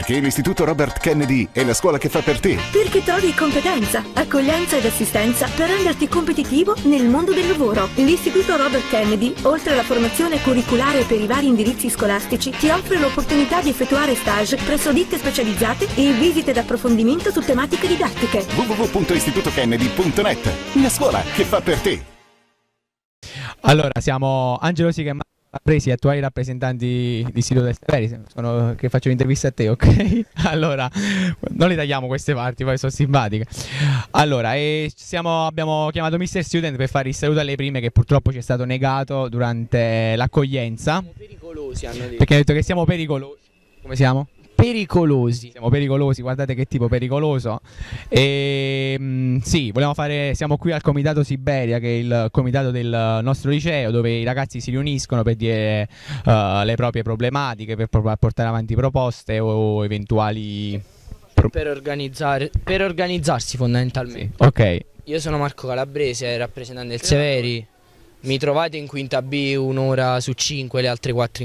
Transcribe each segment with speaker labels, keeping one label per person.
Speaker 1: Perché l'Istituto Robert Kennedy è la scuola che fa per te.
Speaker 2: Perché trovi competenza, accoglienza ed assistenza per renderti competitivo nel mondo del lavoro. L'Istituto Robert Kennedy, oltre alla formazione curriculare per i vari indirizzi scolastici, ti offre l'opportunità di effettuare stage presso ditte specializzate e visite d'approfondimento su tematiche didattiche.
Speaker 1: www.istitutokennedy.net, la scuola che fa per te.
Speaker 3: Allora, siamo Angelo Sica e Marco Calabresi, attuali rappresentanti di Istituto del Severi, che faccio l'intervista a te, ok? Allora, non le tagliamo queste parti, poi sono simpatiche. Allora, abbiamo chiamato Mr. Student per fare il saluto alle prime che purtroppo ci è stato negato durante l'accoglienza.
Speaker 4: Siamo pericolosi, hanno detto.
Speaker 3: Perché hanno detto che siamo pericolosi. Come siamo?
Speaker 4: Pericolosi.
Speaker 3: Siamo pericolosi, guardate che tipo pericoloso. E sì, siamo qui al Comitato Siberia, che è il comitato del nostro liceo, dove i ragazzi si riuniscono per dire le proprie problematiche, per portare avanti proposte o eventuali
Speaker 4: Per organizzarsi fondamentalmente.
Speaker 3: Sì. Ok.
Speaker 4: Io sono Marco Calabrese, rappresentante del Severi. Mi trovate in quinta B un'ora su 5, le altre 4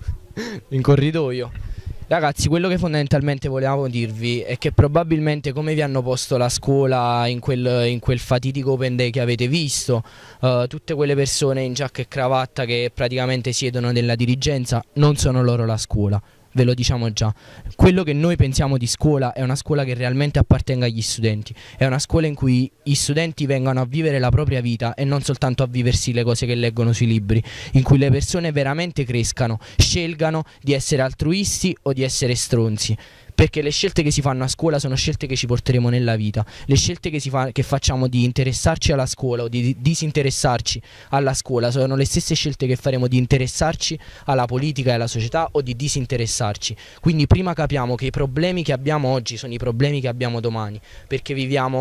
Speaker 4: in corridoio. Ragazzi, quello che fondamentalmente volevamo dirvi è che probabilmente come vi hanno posto la scuola in quel fatidico open day che avete visto, tutte quelle persone in giacca e cravatta che praticamente siedono nella dirigenza non sono loro la scuola. Ve lo diciamo già, quello che noi pensiamo di scuola è una scuola che realmente appartenga agli studenti, è una scuola in cui gli studenti vengano a vivere la propria vita e non soltanto a viversi le cose che leggono sui libri, in cui le persone veramente crescano, scelgano di essere altruisti o di essere stronzi. Perché le scelte che si fanno a scuola sono scelte che ci porteremo nella vita. Le scelte che facciamo di interessarci alla scuola o di disinteressarci alla scuola sono le stesse scelte che faremo di interessarci alla politica e alla società o di disinteressarci. Quindi prima capiamo che i problemi che abbiamo oggi sono i problemi che abbiamo domani, perché viviamo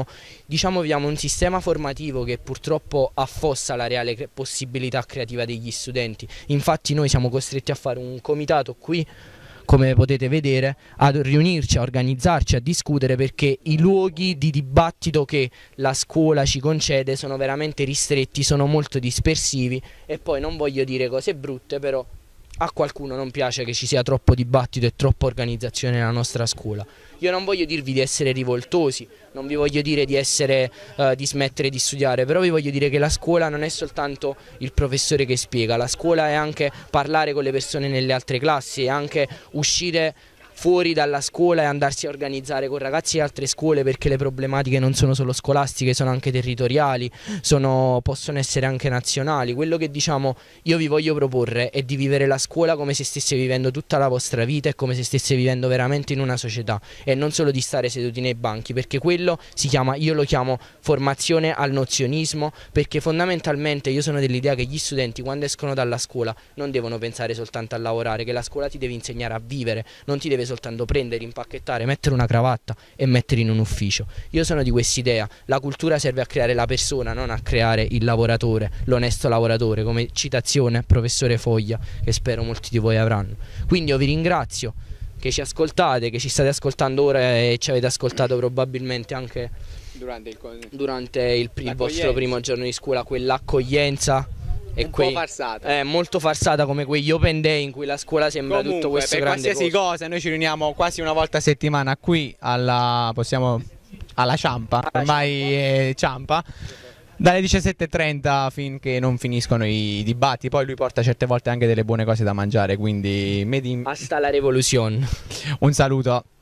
Speaker 4: un sistema formativo che purtroppo affossa la reale possibilità creativa degli studenti. Infatti noi siamo costretti a fare un comitato qui, come potete vedere, a riunirci, a organizzarci, a discutere, perché i luoghi di dibattito che la scuola ci concede sono veramente ristretti, sono molto dispersivi e poi non voglio dire cose brutte, però a qualcuno non piace che ci sia troppo dibattito e troppa organizzazione nella nostra scuola. Io non voglio dirvi di essere rivoltosi, non vi voglio dire di smettere di studiare, però vi voglio dire che la scuola non è soltanto il professore che spiega, la scuola è anche parlare con le persone nelle altre classi, è anche uscire fuori dalla scuola e andarsi a organizzare con ragazzi di altre scuole, perché le problematiche non sono solo scolastiche, sono anche territoriali, possono essere anche nazionali. Quello che io vi voglio proporre è di vivere la scuola come se stesse vivendo tutta la vostra vita e come se stesse vivendo veramente in una società, e non solo di stare seduti nei banchi, perché quello io lo chiamo formazione al nozionismo, perché fondamentalmente io sono dell'idea che gli studenti quando escono dalla scuola non devono pensare soltanto a lavorare, che la scuola ti deve insegnare a vivere, non ti deve soltanto prendere, impacchettare, mettere una cravatta e mettere in un ufficio. Io sono di quest'idea, la cultura serve a creare la persona, non a creare il lavoratore, l'onesto lavoratore, come citazione professore Foglia, che spero molti di voi avranno. Quindi io vi ringrazio che ci ascoltate, che ci state ascoltando ora e ci avete ascoltato probabilmente anche durante il vostro primo giorno di scuola, quell'accoglienza. Un po' farsata. È molto farsata, come quegli open day in cui la scuola sembra
Speaker 3: comunque,
Speaker 4: tutto questo grande
Speaker 3: qualsiasi cosa noi ci riuniamo quasi una volta a settimana qui alla Ciampa, ormai è Ciampa, dalle 17:30 finché non finiscono i dibattiti. Poi lui porta certe volte anche delle buone cose da mangiare, quindi
Speaker 4: hasta la rivoluzione.
Speaker 3: Un saluto.